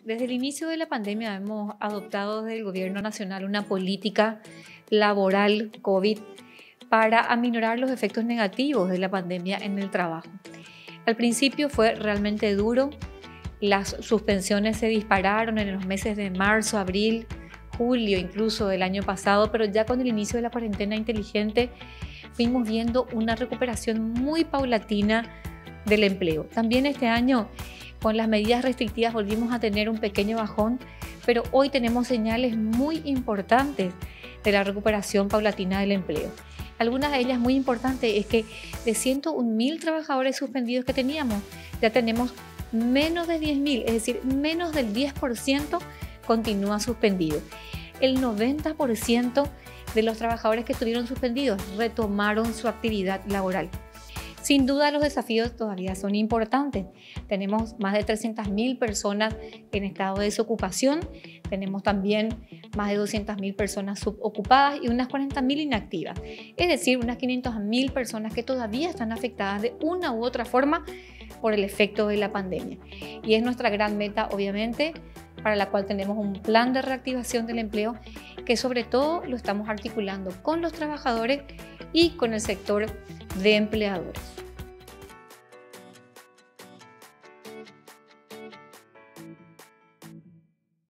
Desde el inicio de la pandemia hemos adoptado desde el Gobierno Nacional una política laboral COVID para aminorar los efectos negativos de la pandemia en el trabajo. Al principio fue realmente duro, las suspensiones se dispararon en los meses de marzo, abril, julio incluso del año pasado, pero ya con el inicio de la cuarentena inteligente fuimos viendo una recuperación muy paulatina del empleo. También este año, con las medidas restrictivas, volvimos a tener un pequeño bajón, pero hoy tenemos señales muy importantes de la recuperación paulatina del empleo. Algunas de ellas muy importantes es que de 101.000 trabajadores suspendidos que teníamos, ya tenemos menos de 10.000, es decir, menos del 10% continúa suspendido. El 90% de los trabajadores que estuvieron suspendidos retomaron su actividad laboral. Sin duda los desafíos todavía son importantes. Tenemos más de 300.000 personas en estado de desocupación, tenemos también más de 200.000 personas subocupadas y unas 40.000 inactivas. Es decir, unas 500.000 personas que todavía están afectadas de una u otra forma por el efecto de la pandemia. Y es nuestra gran meta, obviamente, para la cual tenemos un plan de reactivación del empleo que sobre todo lo estamos articulando con los trabajadores y con el sector de empleadores.